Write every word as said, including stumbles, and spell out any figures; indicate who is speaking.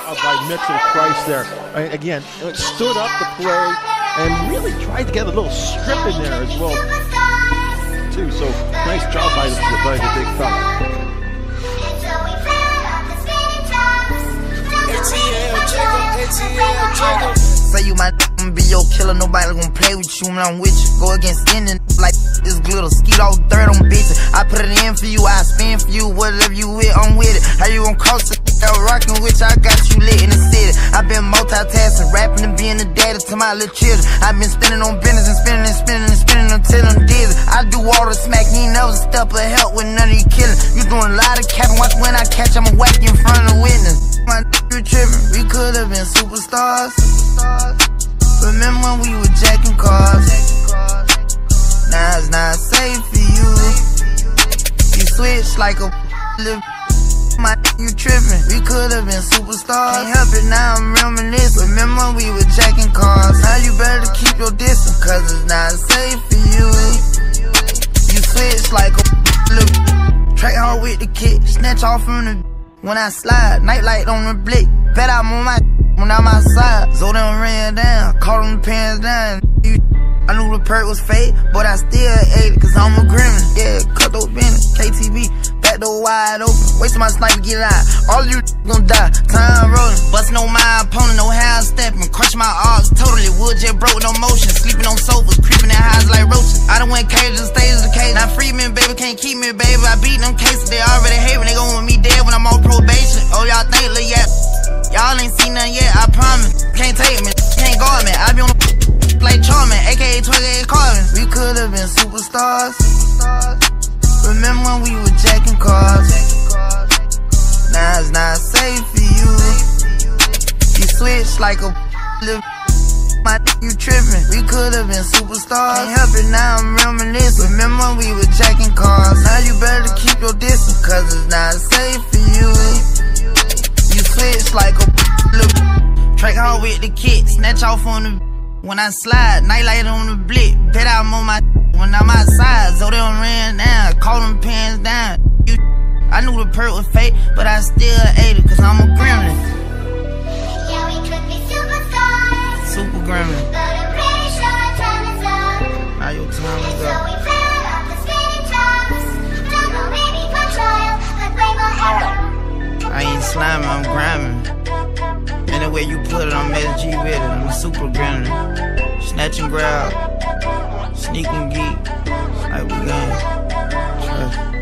Speaker 1: job by Mitchell Price there. And again, it stood up the play and really tried to get a little strip in there as well, too. So nice job by the, by the big fella.
Speaker 2: Say you my be your killer, nobody gonna play with you when I'm with you. Go against any like this glitter, skeet all dirt on bitches. I put it in for you, I spin for you, whatever you with, I'm with it. How you gon' cross it? Rockin' with you, I got you lit in the city. I been multitasking, rapping and being the daddy to my little children. I been spinning on business and spinning and spinning and spinning until I'm dizzy. I do all the smack, you ain't never step or help with none of you killing. You doing a lot of capping, watch when I catch, I'ma whack you in front of the witness. My you tripping, we could've been superstars. Remember when we were jacking cars? Now it's not safe for you. You switch like a little. My you tripping, we could've been superstars. Can't help it, now I'm reminiscing. Remember when we were jacking cars? Now you better keep your distance, cause it's not safe for you. You switch like a little. Track hard with the kick, snatch off from the. When I slide, nightlight on the blick. Bet I'm on my when I'm outside. So them ran down, caught them pants down. You, I knew the perk was fake, but I still ate it, cause I'm a gremlin. Yeah, cut those business, K T V, back door wide open. Wasting my sniper, get out. All of you gon' die, time rolling. Bustin' on my opponent, no half stepping. Crush my arms, totally wood jet broke, no motion. Sleeping on sofas, creeping in highs like roaches. I done went cage to stages of cage. Now free me, baby, can't keep me, baby. I beat them cases, they already hate me. They gon' want me dead when I'm on probation. Oh, y'all think, look, yeah. Y'all ain't seen nothing yet, I promise. Can't take me, can't guard me. I be on the like Charmin, aka twenty-eight Carvin. We could've been superstars. Remember when we were jacking cars? Now it's not safe for you. You switch like a little. My you tripping, we could've been superstars. Can't help it, now I'm reminiscing. Remember when we were jacking cars? Now you better keep your distance, cause it's not safe for you. You switch like a little. Track hard with the kick, snatch off on the. When I slide, nightlight on the blick. Bet I'm on my when I'm outside. So they done ran down, caught them pants down. You, I knew the perk was fake, but I still ate it, cause I'm a gremlin.
Speaker 3: Yeah, we could be superstars.
Speaker 2: Super gremlin.
Speaker 3: But I'm pretty sure our time is up.
Speaker 2: Now your time is
Speaker 3: So
Speaker 2: up.
Speaker 3: we fell off the spinning tops. Don't go baby for trial, but blame my error.
Speaker 2: I ain't sliming, I'm grinding. Anyway you put it, I'm S G with it. I'm a super gremlin. Snatch and grab, sneak and geek, like we gon' trust.